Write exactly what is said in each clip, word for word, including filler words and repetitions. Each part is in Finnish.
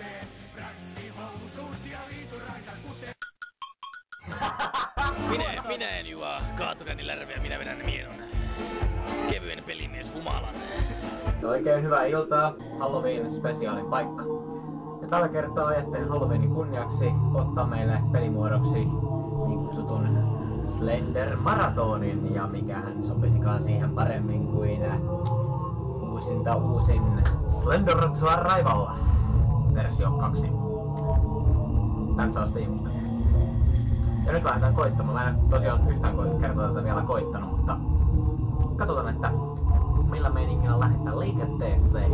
Minä, minä en juo Kaatukanilärveä, minä vedän mienon. Kevyen pelimies humalan. Oikein hyvää iltaa, Halloween spesiaalin paikka. Ja tällä kertaa ajattelin Halloweenin kunniaksi ottaa meille pelimuodoksi niin kutsutun Slender Maratonin, ja mikähän sopisikaan siihen paremmin kuin uusinta uusin Slender to Arrival versio kaksi. Tän saa Steamista. Ja nyt lähdetään koittamaan. Mä en tosiaan yhtään kertaa tätä vielä koittanut, mutta katsotaan, että millä meiningillä lähdetään liikenteeseen.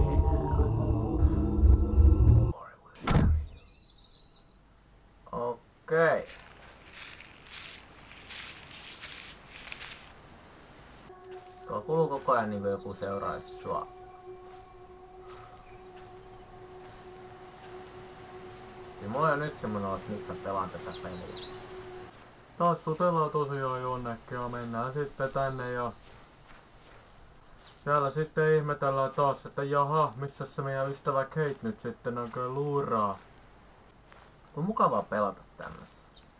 Okei. Tuo kuluu koko ajan niin kuin joku seuraisi sua. Siis mulla on nyt semmonen olo, että nyt mä pelaan tätä peliä. Taas sutellaan tosiaan jonnekin ja mennään sitten tänne ja siellä sitten ihmetellään taas, että jaha, missä se meidän ystävä Kate nyt sitten oikein luuraa. On mukavaa pelata tämmöstä.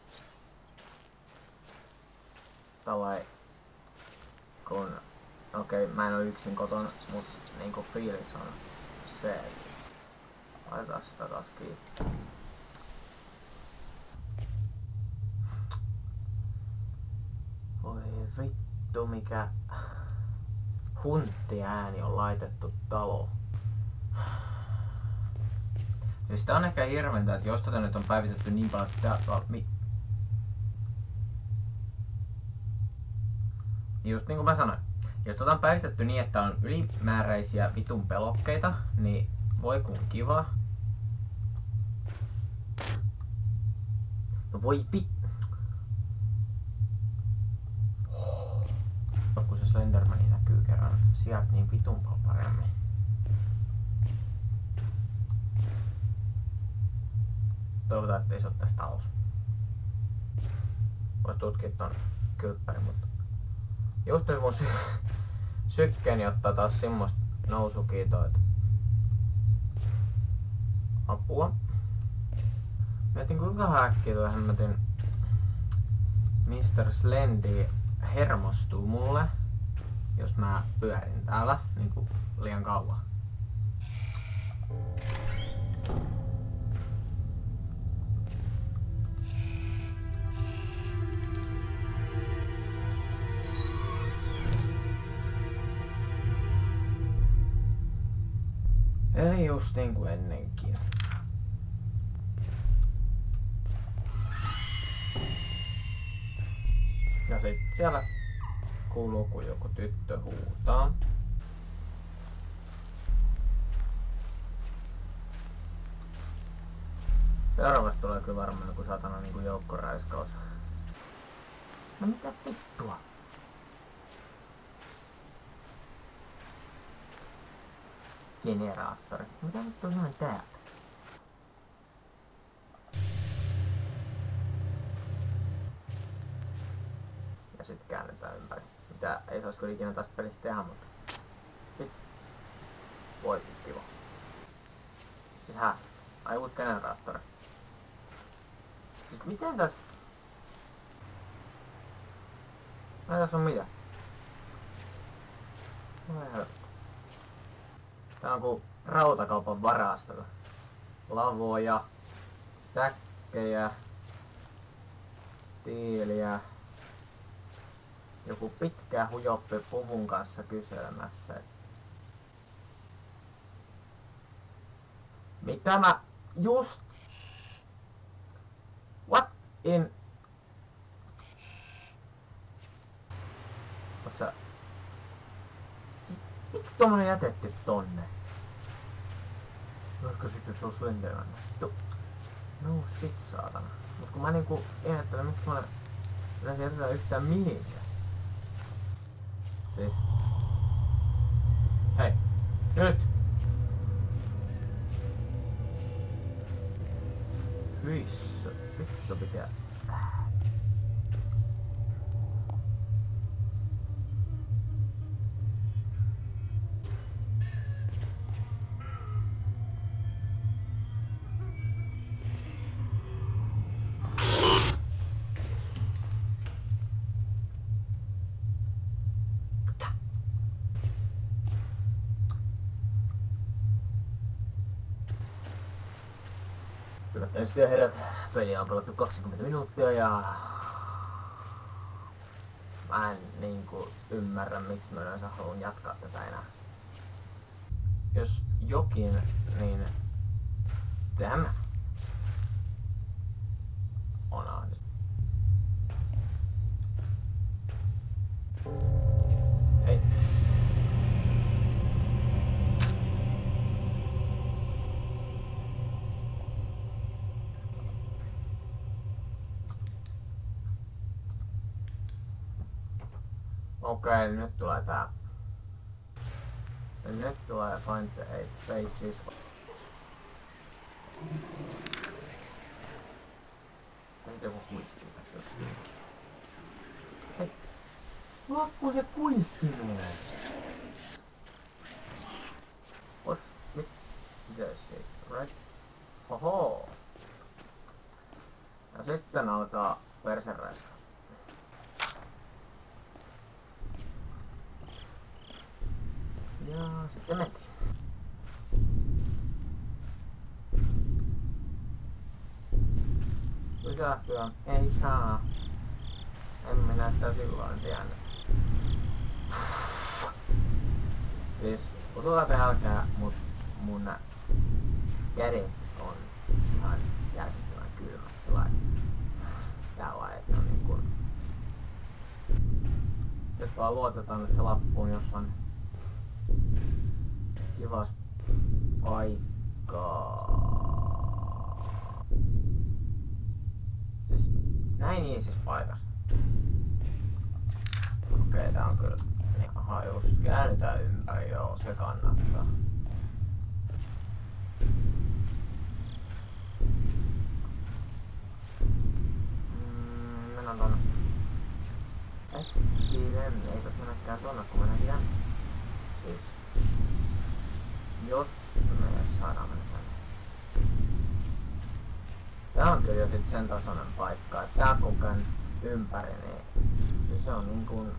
Tällai kun okei, okay, mä en oo yksin kotona, mut niinku fiilis on se. Laitetaan sitä taas kiinni. Voi vittu, mikä hunttiääni on laitettu taloon. Siis tää on ehkä hirveäntä, että jos tätä nyt on päivitetty niin paljon, että tää, mi... Just niin kuin mä sanoin, jos tätä on päivitetty niin, että on ylimääräisiä vitun pelokkeita, niin voi kun kiva. No voi vit... No kun se Slendermani näkyy kerran sieltä niin vitun paljon paremmin. Toivotaan, ettei se oo tästä talossa. Vois tutkia ton kylppärin, mutta just nyt mun sy sykkeeni ottaa taas semmoista nousukiitoa, että apua. Mietin kuinka äkkiä tuo hemmetin mister Slendy hermostuu mulle, jos mä pyörin täällä niinku liian kauan. Eli just niin kuin ennenkin. Ja sit siellä kuuluu, kun joku tyttö huutaa. Seuraavasta tulee kyllä varmaan joku satana niinku joukkoraiskaus. No mitä vittua? Generaattori. Mitä vittu on noin täältä? Ja sit käännetään ympäri. Mitä ei saisi kyllä ikinä tästä pelistä tehdä, mutta... Nyt. Voi kiva. Siis hää? Ai uusi generaattori. Siis miten täs... Ai tässä on mitä? Voi helppo. Tää on ku rautakaupan varasto. Lavoja, säkkejä, tiiliä. Joku pitkä hujoppi puvun kanssa kyselemässä. Mitä mä just... What in... Oot sä... Siis, miksi tommonen jätetty tonne? Vaikka sitten se on Slenderman. No shit saatana. Mut kun mä niinku ihmettelen, miksi mä yleensä jätetään yhtään mihinkään. Siis... Hei! Nyt! Hyissö, vittu pitää... Hyvät naiset ja herrat, peliä on pelattu kaksikymmentä minuuttia ja mä en niinku ymmärrä, miksi mä yleensä haluan jatkaa tätä enää. Jos jokin, niin tämä on ahdista. Hei. Okei, okay, nyt tulee tää. Nyt tulee find the eight pages. Tässä joku kuiski tässä. Hei! Loppu se kuiskiminen! What? Mit? Mitä se? Right? Oho! Ja sitten alkaa perseräiskaus. Ja sitten mentiin. Pysähtyä ei saa. En minä sitä silloin tiennyt. Siis usuvat älkää, mut mun kädet on ihan järkyttävän kylmät sellainen. Tällainen, että on niin kun... Nyt vaan luotetaan, että se lappu on jossain kivas paikkaa. Siis näin iisissä paikassa. Okei, okay, tää on kyllä... Aha, jos käännytään ympäri, joo, se kannattaa. Mm, mennään tonne. Hetkinen, eikö mennäkään tonne, kun mennään tänne. Siis... Jos me saadaan mennä tänne. Tää on kyllä jo sit sen tasoinen paikka, että tää kun käyn ympäri, niin se on niin kuin...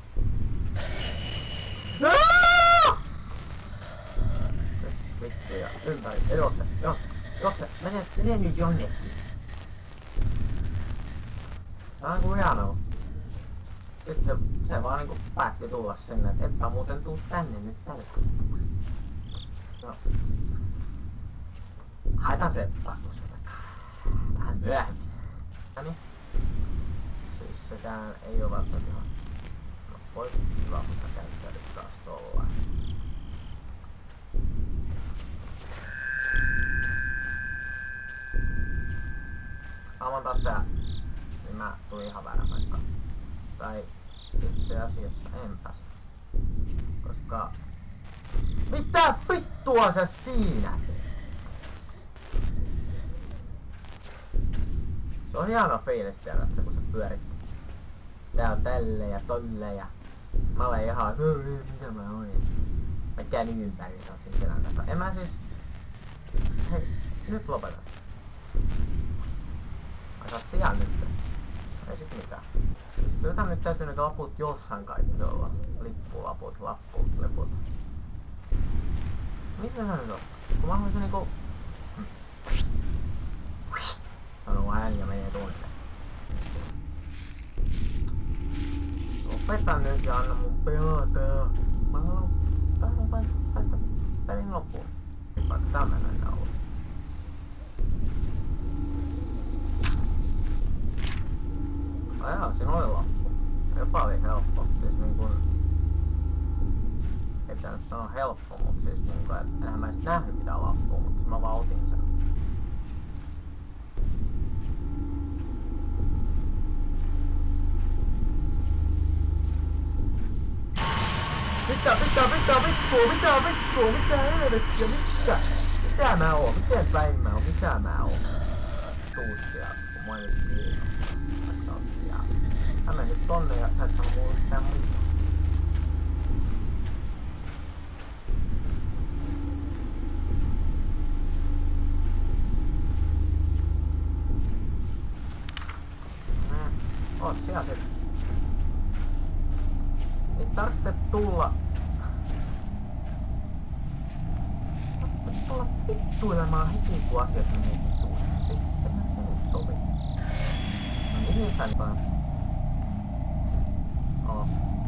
Vittu ja ympäri, juokse, juokse, juokse, mene, mene nyt jonnekin. Tää on kuin hienoa. Sitten se, se vaan niinku päätti tulla sinne, että etpä muuten tuu tänne nyt tälle. No. Haetaan se kakkusta vähän myöhemmin. Näin. Siis sekään ei oo välttämättä ihan... No voi hyvä, kun sä käyttäydyt taas tollaan. Aaman taas tää. Niin mä tulin ihan väärän paikkaan. Tai itse asiassa enpäs. Koska... Mitä vittua sä siinä teet? Se on hieno fiilis tiedä, että kun sä pyörit täällä tälle ja tolle ja mä olen ihan mitä mä olin. Mä käyn ympäri ja sä oot siinä selän takaa. En mä siis... Hei, nyt lopeta. Ai sä oot siellä nyt. Ei sit mitään. Siis kyllä tän nyt täytyy nyt laput jossain kaikki olla. Lippulaput, lapput, liput. Missä sä nyt oot? Kun mä haluaisin niinku... Hmm. Sanoo ääni ja menee tunne. Lopeta nyt ja anna mun pelata. Mä haluan... Tahdon päästä pelin loppuun. Vaikka tää mennä enää ollut. Ai jaa, siinä oli lappu. Jopa oli helppo. Siis niinkun... Ei pitänyt sanoa helppo, mut siis niinku, et enhän mä edes nähnyt mitään lappua, mut siis mä vaan otin sen. Mitä, mitä, mitä vittua, mitä vittua, mitä helvettiä, missä? Missä mä oon, miten päin mä oon, missä mä oon? Tuu sieltä, kun mä oon nyt kiinnostunut, että sä oot siellä. Mä menen nyt tonne ja sä et sano mulle mitään muuta. Oot siellä sit. Ei tarvitse tulla... Tarvitse tulla vittuilemaan heti kun asiat menee vittuille. siis, eihän se nyt sovi. No mihin sä nyt on? Oo.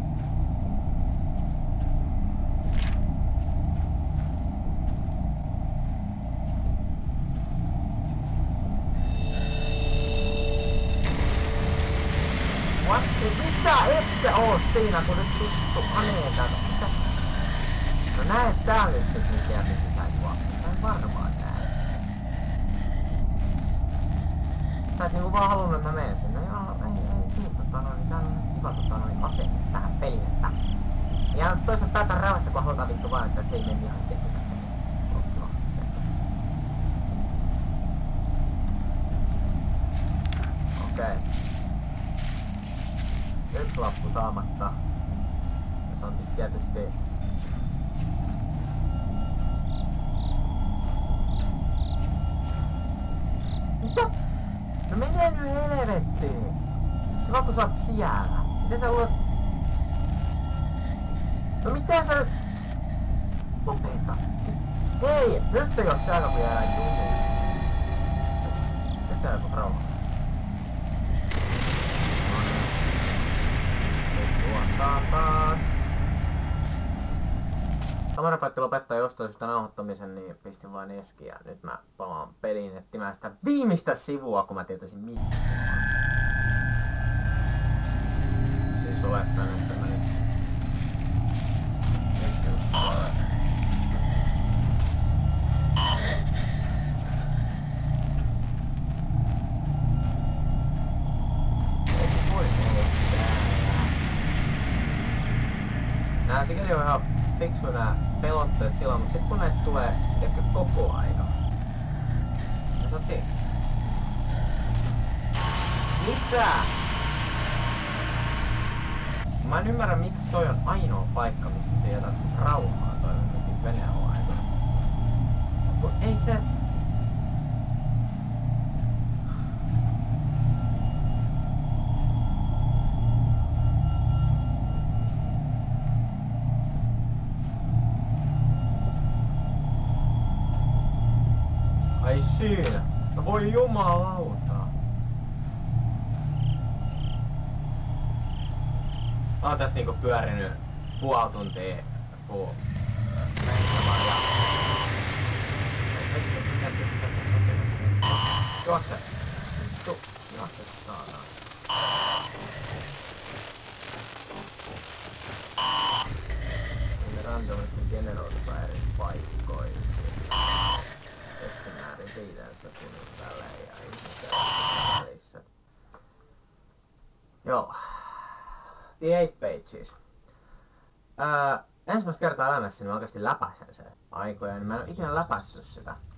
What? Mitä ette oo siinä, kun nyt vittu anee täältä? Mitä? No näet täällä jos sit nyt jäänyt sisään juoksen. Mä en varmaan näe. Sä et niinku vaan halunnut, että mä menen sinne. Joo, ei, ei siinä tota noin, niin sehän on kiva tota noin asenne tähän peliin, että... Ja toisaalta päätään rauhassa, kun halutaan vittu vaan, että se ei mene ihan kehittämättä. Joo, okei. Yksi lappu saamatta. Ja se on tietysti... Mitä? No menee nyt helvettiin! Kiva kun sä oot siellä. Miten sä luulet... No miten sä nyt... Lopeta! Hei! Nyt ei oo siellä kun jäädään jumiin. Nyt tää joku rauha. Sitten juostaan taas. Kamera päätti lopettaa jostain syystä nauhoittamisen, niin pistin vain eski ja nyt mä palaan peliin etsimään sitä viimeistä sivua, kun mä tietäisin missä se on. Siis olettaen, että mä nyt... Nää sikäli on ihan fiksu nää pelotteet silloin, mut sit kun näitä tulee ehkä koko aika. Ja sä oot siinä. Mitä? Mä en ymmärrä miksi toi on ainoa paikka, missä se jätät rauhaa toi jotenkin Venäjän aikana. Kun ei se... Ai siinä. No voi jumalauta. Mä oon tässä niinku pyörinyt puoli tuntia puu mentämään ja... Juokse! Vittu! Juokse saadaan. Ne randomisti generoitutaan eri paikkoihin. Keskimäärin viiden sekunnin välein ja ihmisen välissä. Joo. The Eight Pages. Ää, ensimmäistä kertaa elämässäni mä oikeesti läpäisen sen aikoja, niin mä en oo ikinä läpässyt sitä.